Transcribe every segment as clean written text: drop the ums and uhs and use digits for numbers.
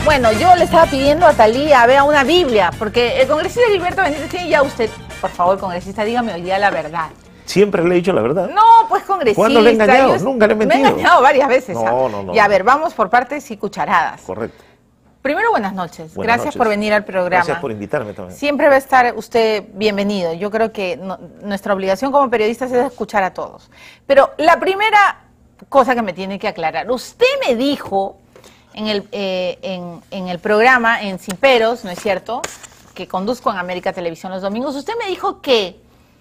Bueno, yo le estaba pidiendo a Thalía, vea una Biblia, porque el congresista Gilberto Benítez tiene ya usted, por favor, congresista, dígame hoy día la verdad. Siempre le he dicho la verdad. No, pues congresista. ¿Cuándo le he engañado? Nunca le he mentido. Me he engañado varias veces. No. Y a ver, vamos por partes y cucharadas. Correcto. Primero, buenas noches. Buenas Gracias noches. por venir al programa. Gracias por invitarme también. Siempre va a estar usted bienvenido. Yo creo que nuestra obligación como periodistas es escuchar a todos. Pero la primera cosa que me tiene que aclarar, usted me dijo en el programa, en Sin Peros, ¿no es cierto?, que conduzco en América Televisión los domingos, usted me dijo que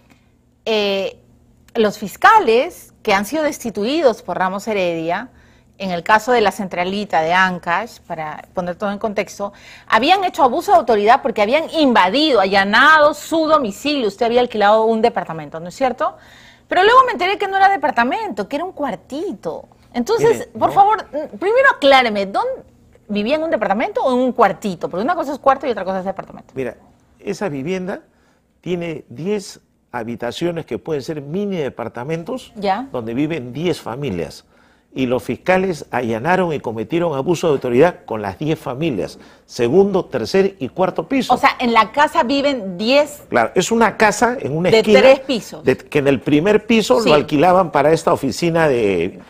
los fiscales que han sido destituidos por Ramos Heredia, en el caso de la centralita de Ancash, para poner todo en contexto, habían hecho abuso de autoridad porque habían invadido, allanado su domicilio. Usted había alquilado un departamento, ¿no es cierto? Pero luego me enteré que no era departamento, que era un cuartito. Entonces, por favor, primero acláreme, ¿dónde vivía, en un departamento o en un cuartito? Porque una cosa es cuarto y otra cosa es departamento. Mira, esa vivienda tiene 10 habitaciones que pueden ser mini departamentos, donde viven 10 familias. Y los fiscales allanaron y cometieron abuso de autoridad con las 10 familias, segundo, tercer y cuarto piso. O sea, en la casa viven 10... Claro, es una casa en una de esquina... De 3 pisos. Que en el primer piso lo alquilaban para esta oficina de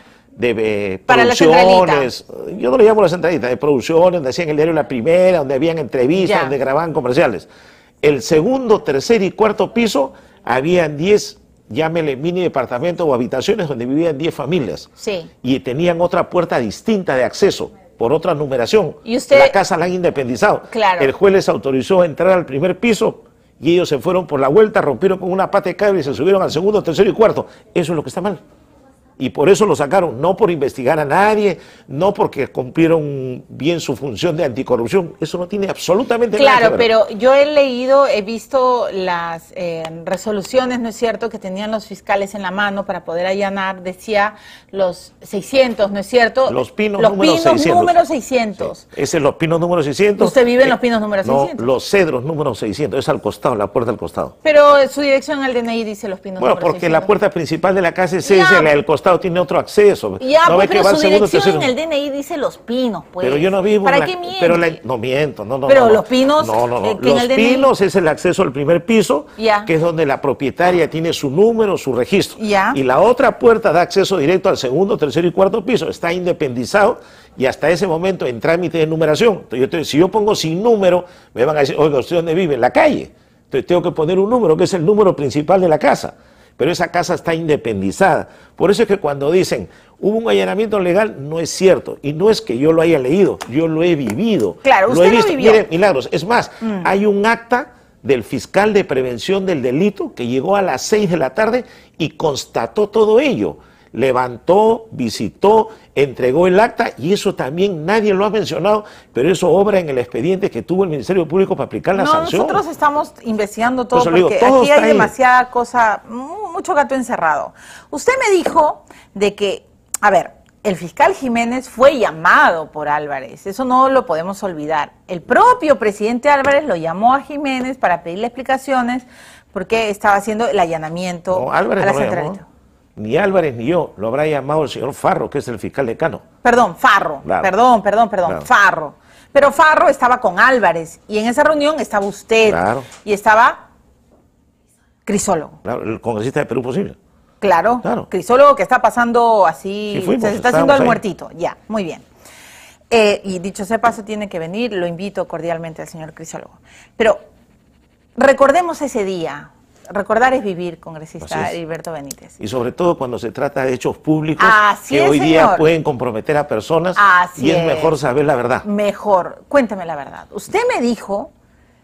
para producciones. Yo no le llamo la centralita, de producciones, donde hacían el diario La Primera, donde habían entrevistas, donde grababan comerciales. El segundo, tercer y cuarto piso habían 10... llámele mini departamentos o habitaciones donde vivían 10 familias. Sí. Y tenían otra puerta distinta de acceso, por otra numeración. ¿Y usted? La casa la han independizado. Claro. El juez les autorizó a entrar al primer piso y ellos se fueron por la vuelta, rompieron con una pata de cable y se subieron al segundo, tercero y cuarto. Eso es lo que está mal. Y por eso lo sacaron, no por investigar a nadie, no porque cumplieron bien su función de anticorrupción. Eso no tiene absolutamente nada que ver. Claro, pero yo he leído, he visto las resoluciones, ¿no es cierto?, que tenían los fiscales en la mano para poder allanar, decía los 600, ¿no es cierto? Los Pinos número 600. Número 600. Sí. Ese es Los Pinos número 600. ¿Usted vive en Los Pinos número 600? No, Los Cedros número 600, es al costado, la puerta al costado. Pero su dirección al DNI dice Los Pinos número 600. Bueno, porque la puerta principal de la casa es esa, la del costado tiene otro acceso. Ya, ¿No pues, ve que pero va su segundo, dirección tercero? en el DNI dice Los Pinos, pues. Pero yo no vivo ¿Para en la, qué miente? Pero no miento, no. Pero Los Pinos, No. que en Los el DNI... Pinos es el acceso al primer piso, que es donde la propietaria tiene su número, su registro. Y la otra puerta da acceso directo al segundo, tercero y cuarto piso. Está independizado y hasta ese momento en trámite de numeración. Entonces, si yo pongo sin número, me van a decir, oiga, ¿usted dónde vive? En la calle. Entonces tengo que poner un número, que es el número principal de la casa. Pero esa casa está independizada. Por eso es que cuando dicen, hubo un allanamiento legal, no es cierto. Y no es que yo lo haya leído, yo lo he vivido. Claro, lo usted he visto. lo vivió. Miren, Milagros, es más, hay un acta del fiscal de prevención del delito que llegó a las 6 de la tarde y constató todo ello. Levantó, visitó, entregó el acta y eso también nadie lo ha mencionado, pero eso obra en el expediente que tuvo el Ministerio Público para aplicar la sanción. Nosotros estamos investigando todo porque digo, todo aquí hay ahí. demasiada cosa, mucho gato encerrado. Usted me dijo de que, a ver, el fiscal Jiménez fue llamado por Álvarez, eso no lo podemos olvidar. El propio presidente Álvarez lo llamó a Jiménez para pedirle explicaciones porque estaba haciendo el allanamiento No, Álvarez a la no lo centralita. llamó. Ni Álvarez ni yo, lo habrá llamado el señor Farro, que es el fiscal decano. Perdón, Farro, Claro. perdón, Claro. Farro. Pero Farro estaba con Álvarez y en esa reunión estaba usted y estaba Crisólogo. Claro, el congresista de Perú Posible. Claro, Crisólogo que está pasando así, Sí, fuimos, se está haciendo el ahí. muertito, ya, muy bien. Y dicho sea paso, tiene que venir, lo invito cordialmente al señor Crisólogo. Pero recordemos ese día. Recordar es vivir, congresista Gilberto Benítez. Y sobre todo cuando se trata de hechos públicos Así hoy es, día señor. pueden comprometer a personas y es mejor saber la verdad. Mejor, cuénteme la verdad. Usted me dijo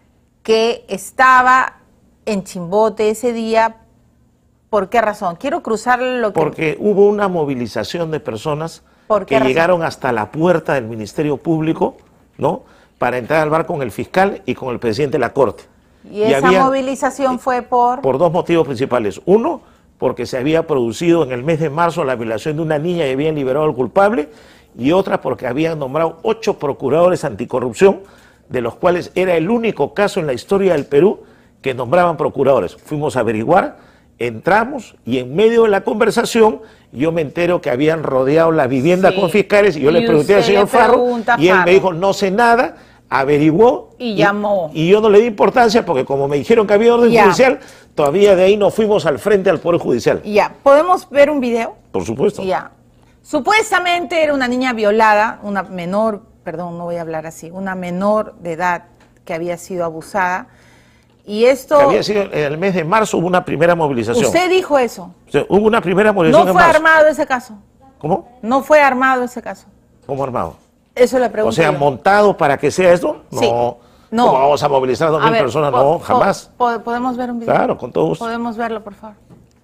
que estaba en Chimbote ese día, ¿por qué razón? Quiero cruzar lo que... Porque hubo una movilización de personas que llegaron hasta la puerta del Ministerio Público, ¿no?, para entrar al bar con el fiscal y con el presidente de la Corte. ¿Y esa movilización fue por...? Por dos motivos principales. Uno, porque se había producido en el mes de marzo la violación de una niña y habían liberado al culpable, y otra porque habían nombrado 8 procuradores anticorrupción, de los cuales era el único caso en la historia del Perú que nombraban procuradores. Fuimos a averiguar Entramos y en medio de la conversación yo me entero que habían rodeado la vivienda con fiscales y yo le pregunté al señor Farro y él me dijo, no sé nada, averiguó y llamó. Y yo no le di importancia porque como me dijeron que había orden judicial, todavía de ahí nos fuimos al frente al Poder Judicial. Ya, ¿podemos ver un video? Por supuesto. Ya. Supuestamente era una niña violada, una menor, perdón, no voy a hablar así, una menor de edad que había sido abusada. Y esto... Que había sido en el mes de marzo, hubo una primera movilización. ¿Usted dijo eso? O sea, hubo una primera movilización. ¿No fue armado ese caso? ¿Cómo? ¿No fue armado ese caso? ¿Cómo armado? Eso le pregunto. O sea, ¿montado para que sea esto? No. Sí. No. ¿Cómo vamos a movilizar a 2.000 personas? No, jamás. ¿Podemos ver un video? Claro, con todo gusto. ¿Podemos verlo, por favor?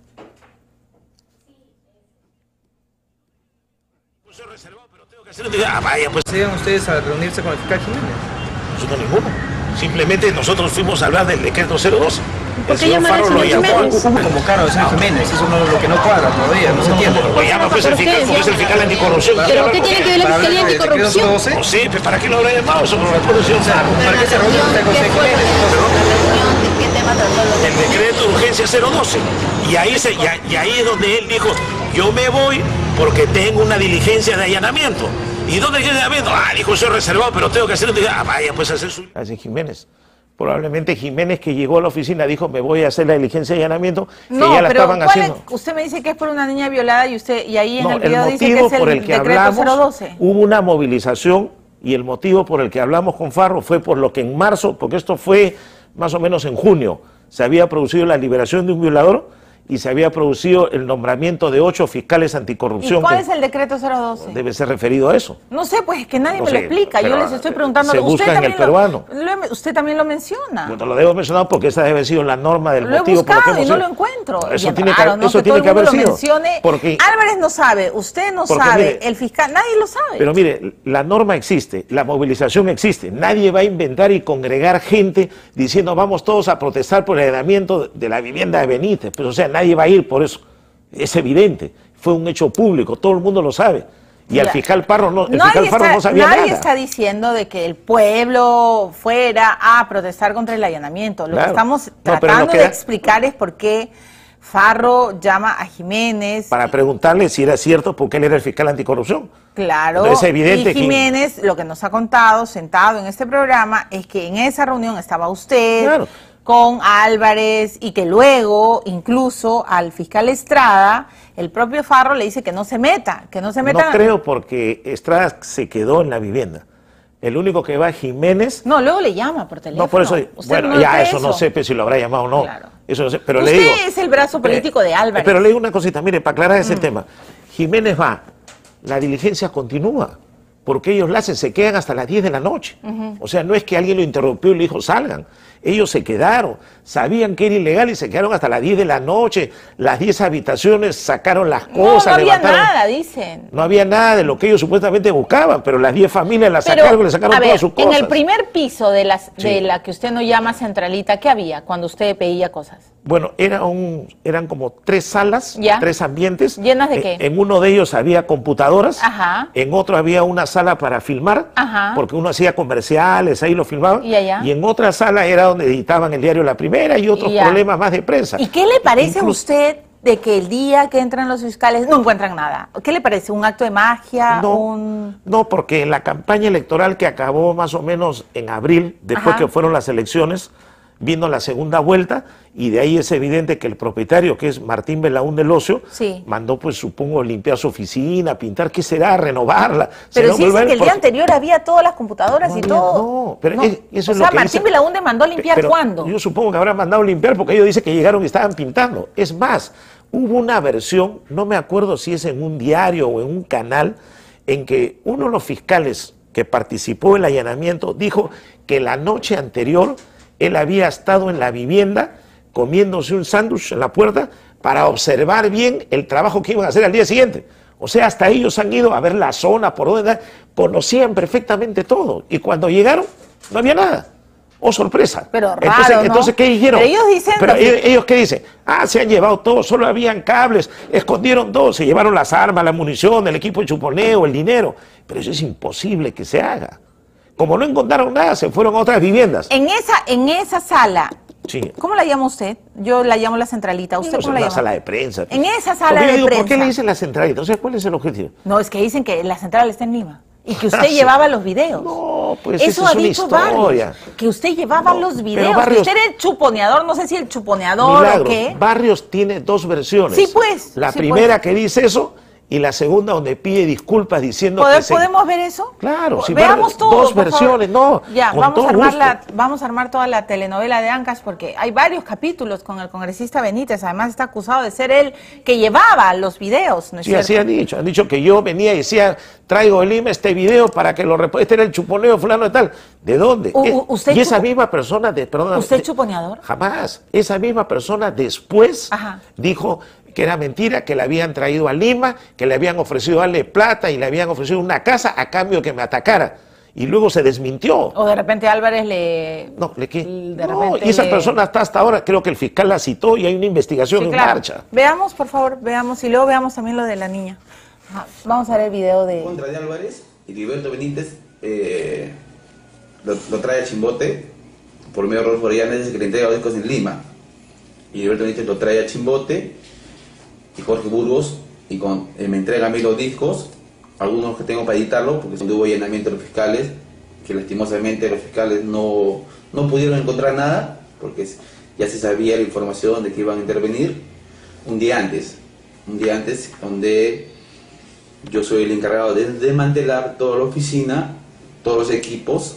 Vaya, pues. ¿Se iban ustedes a reunirse con el fiscal Jiménez? Nosotros ninguno. Simplemente nosotros fuimos a hablar del decreto 012. ¿Por qué llaman al señor Jiménez? ¿Cómo convocaron al señor Jiménez? Eso no es lo que no cuadra todavía, no se entiende. Lo llama pues el fiscal porque es el fiscal anticorrupción. ¿Pero qué tiene que ver la fiscalía anticorrupción? No sé, ¿para qué lo habrá llamado? Eso no lo responde el señor Sarro. ¿Para qué se reunió usted con el señor Jiménez? El decreto de urgencia 012. Y ahí es donde él dijo, yo me voy porque tengo una diligencia de allanamiento. ¿Y dónde hay allanamiento? Dijo, soy reservado, pero tengo que hacerlo. Vaya, pues hacer su... Así Jiménez. Probablemente Jiménez, que llegó a la oficina, dijo, me voy a hacer la diligencia de allanamiento, que ya la estaban haciendo. Usted me dice que es por una niña violada y ahí en el video dice que es el decreto 012. Hubo una movilización y el motivo por el que hablamos con Farro fue por lo que en marzo, porque esto fue más o menos en junio, se había producido la liberación de un violador y se había producido el nombramiento de 8 fiscales anticorrupción. ¿Y cuál es el decreto 012? Debe ser referido a eso. No sé, pues es que nadie me lo explica. Yo les estoy preguntando. Se busca en el peruano. Usted también lo menciona. Yo te lo debo mencionar porque esa debe haber sido la norma del motivo. Lo he buscado y no lo encuentro. Eso tiene que haber sido. Porque Álvarez no sabe, usted no sabe, el fiscal, nadie lo sabe. Pero mire, la norma existe, la movilización existe. Nadie va a inventar y congregar gente diciendo vamos todos a protestar por el allanamiento de la vivienda de Benítez. Pues, o sea, nadie va a ir por eso. Es evidente. Fue un hecho público, todo el mundo lo sabe. Y al fiscal Farro no, no sabía nada. Nadie está diciendo de que el pueblo fuera a protestar contra el allanamiento. Lo que estamos tratando de explicar es por qué Farro llama a Jiménez. Para preguntarle si era cierto porque él era el fiscal anticorrupción. Claro, es evidente y Jiménez lo que nos ha contado, sentado en este programa, es que en esa reunión estaba usted con Álvarez y que luego incluso al fiscal Estrada, el propio Farro le dice que no se meta, No creo porque Estrada se quedó en la vivienda. El único que va es Jiménez. No, luego le llama por teléfono. No, por eso, bueno, ya eso no sé si lo habrá llamado o no. Claro. Eso no sé, pero usted le digo, es el brazo político de Álvarez. Pero le digo una cosita, mire, para aclarar ese tema. Jiménez va, la diligencia continúa, porque ellos la hacen, se quedan hasta las 10 de la noche. O sea, no es que alguien lo interrumpió y le dijo salgan. Ellos se quedaron, sabían que era ilegal y se quedaron hasta las 10 de la noche. Las 10 habitaciones sacaron las cosas. No había nada, dicen. No había nada de lo que ellos supuestamente buscaban, pero las 10 familias las sacaron y le sacaron todas sus cosas. En el primer piso de la que usted no llama centralita, ¿qué había cuando usted pedía cosas? Bueno, eran como 3 salas, 3 ambientes. ¿Llenas de qué? En uno de ellos había computadoras, en otro había una sala para filmar, porque uno hacía comerciales, ahí lo filmaban, y en otra sala era donde editaban el diario La Primera y otros problemas más de prensa. ¿Y qué le parece a usted de que el día que entran los fiscales no encuentran nada? ¿Qué le parece? ¿Un acto de magia? No, porque en la campaña electoral que acabó más o menos en abril, después que fueron las elecciones, vino la segunda vuelta y de ahí es evidente que el propietario, que es Martín Belaúnde del Ocio, mandó, pues supongo, limpiar su oficina, pintar, ¿qué será? Renovarla. Pero si dice que el día anterior había todas las computadoras y todo. No, pero eso es lo que Martín dice. Belaúnde mandó limpiar ¿cuándo? Yo supongo que habrá mandado limpiar porque ellos dicen que llegaron y estaban pintando. Es más, hubo una versión, no me acuerdo si es en un diario o en un canal, en que uno de los fiscales que participó en el allanamiento dijo que la noche anterior él había estado en la vivienda comiéndose un sándwich en la puerta para observar bien el trabajo que iban a hacer al día siguiente. O sea, hasta ellos han ido a ver la zona, por donde conocían perfectamente todo. Y cuando llegaron, no había nada. ¡Oh, sorpresa! Pero raro, entonces ¿qué dijeron? Pero ellos dicen... ¿Ellos qué dicen? Se han llevado todo, solo habían cables, escondieron todo, se llevaron las armas, la munición, el equipo de chuponeo, el dinero. Pero eso es imposible que se haga. Como no encontraron nada, se fueron a otras viviendas. En esa sala Sí. ¿Cómo la llama usted? Yo la llamo la centralita. ¿Usted cómo la llama? En la sala de prensa. En esa sala de prensa. ¿Por qué le dicen la centralita? O sea, ¿cuál es el objetivo? No, es que dicen que la central está en Lima. Y que usted llevaba los videos. No, pues eso esa ha dicho Barrios, que usted llevaba los videos. Barrios, que usted era el chuponeador, no sé si el chuponeador Milagros, o qué. Barrios tiene dos versiones. Sí, pues. La primera que dice eso y la segunda donde pide disculpas diciendo ¿Podemos ver eso? Claro, si veamos todo. Dos versiones, no. Ya, vamos a armar toda la telenovela de Ancash porque hay varios capítulos con el congresista Benítez. Además está acusado de ser él que llevaba los videos, ¿no es cierto? Sí, así han dicho que yo venía y decía, traigo de Lima este video para que este era el chuponeo fulano de tal. ¿De dónde? Y esa misma persona, ¿Usted es chuponeador? Jamás. Esa misma persona después dijo que era mentira, que le habían traído a Lima, que le habían ofrecido darle plata y le habían ofrecido una casa a cambio de que me atacara. Y luego se desmintió. O de repente Álvarez le... No, ¿le qué? No, y esa persona está hasta ahora, creo que el fiscal la citó y hay una investigación en marcha. Veamos, por favor, veamos, y luego veamos también lo de la niña. Vamos a ver el video de... Contra de Álvarez y Gilberto Benítez lo trae a Chimbote por medio de Rodolfo Orellana, desde que le entrega los discos en Lima. Y Gilberto Benítez lo trae a Chimbote y Jorge Burgos y me entrega a mí los discos, algunos que tengo para editarlo porque hubo allanamiento de los fiscales, que lastimosamente los fiscales no pudieron encontrar nada porque ya se sabía la información de que iban a intervenir un día antes donde yo soy el encargado de desmantelar toda la oficina, todos los equipos.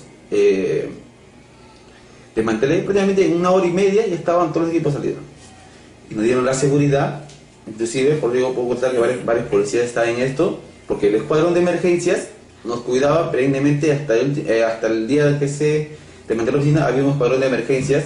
Desmantelé prácticamente en 1 hora y media y estaban todos los equipos saliendo. Y nos dieron la seguridad, inclusive, por eso puedo contar que varios policías están en esto, porque el escuadrón de emergencias nos cuidaba perennemente hasta el día que se desmanteló la oficina, había un escuadrón de emergencias.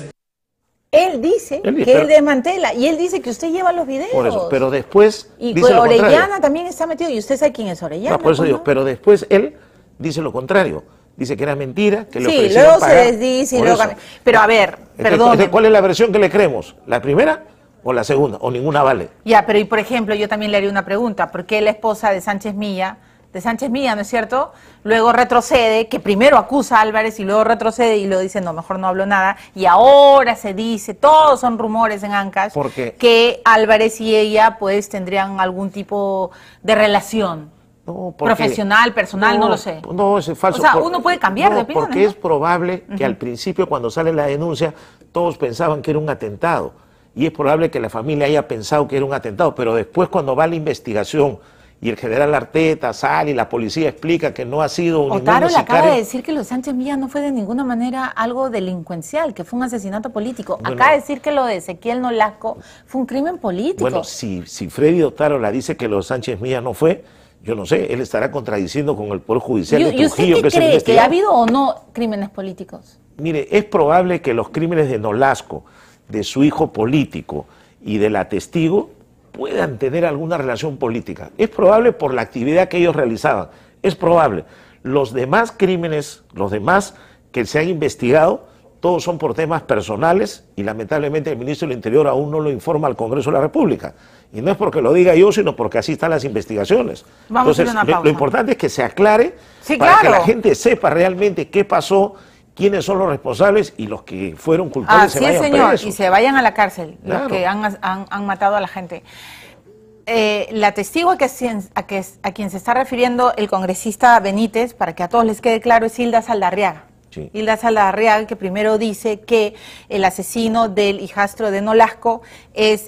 Él dice que él desmantela y él dice que usted lleva los videos. Por eso, pero después y dice Orellana también está metido y usted sabe quién es Orellana. No, por eso digo, pero después él dice lo contrario. Dice que era mentira, que le ofrecieron luego pagar. Se desdice y luego... Pero a ver, perdón. ¿Cuál es la versión que le creemos? ¿La primera o la segunda? ¿O ninguna vale? Ya, pero y por ejemplo, yo también le haría una pregunta. ¿Por qué la esposa de Sánchez Milla, ¿no es cierto? Luego retrocede, que primero acusa a Álvarez y luego retrocede y luego dice, no, mejor no hablo nada. Y ahora se dice, todos son rumores en Ancash, que Álvarez y ella pues tendrían algún tipo de relación. No, profesional, personal, no lo sé. No, es falso. O sea, uno puede cambiar de opinión. Porque es probable que al principio, cuando sale la denuncia, todos pensaban que era un atentado. Y es probable que la familia haya pensado que era un atentado. Pero después, cuando va la investigación y el general Arteta sale y la policía explica que no ha sido un Otaro le acaba de decir que lo de Sánchez Milla no fue de ninguna manera algo delincuencial, que fue un asesinato político. Bueno, acaba de decir que lo de Ezequiel Nolasco fue un crimen político. Bueno, si Freddy Otaro la dice que lo de Sánchez Milla no fue... Yo no sé, él estará contradiciendo con el Poder Judicial de Trujillo. ¿Y usted qué cree? ¿Que ha habido o no crímenes políticos? Mire, es probable que los crímenes de Nolasco, de su hijo político y de la testigo puedan tener alguna relación política. Es probable por la actividad que ellos realizaban. Es probable. Los demás crímenes, los demás que se han investigado, todos son por temas personales y lamentablemente el ministro del Interior aún no lo informa al Congreso de la República. Y no es porque lo diga yo, sino porque así están las investigaciones. Entonces, lo importante es que se aclare para que la gente sepa realmente qué pasó, quiénes son los responsables y los que fueron culpables se vayan presos. Y se vayan a la cárcel, los que han matado a la gente. La testigo a quien se está refiriendo el congresista Benítez, para que a todos les quede claro, es Hilda Saldarriaga. Sí. Hilda Saldarriaga, que primero dice que el asesino del hijastro de Nolasco es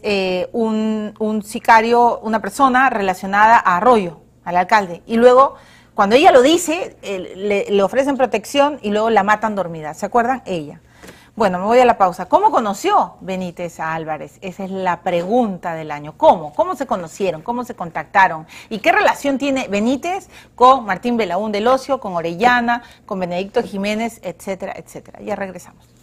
un sicario, una persona relacionada a Arroyo, al alcalde. Y luego, cuando ella lo dice, le ofrecen protección y luego la matan dormida. ¿Se acuerdan? Ella. Bueno, me voy a la pausa. ¿Cómo conoció Benítez a Álvarez? Esa es la pregunta del año. ¿Cómo? ¿Cómo se conocieron? ¿Cómo se contactaron? ¿Y qué relación tiene Benítez con Martín Belaún del Ocio, con Orellana, con Benedicto Jiménez, etcétera, etcétera? Ya regresamos.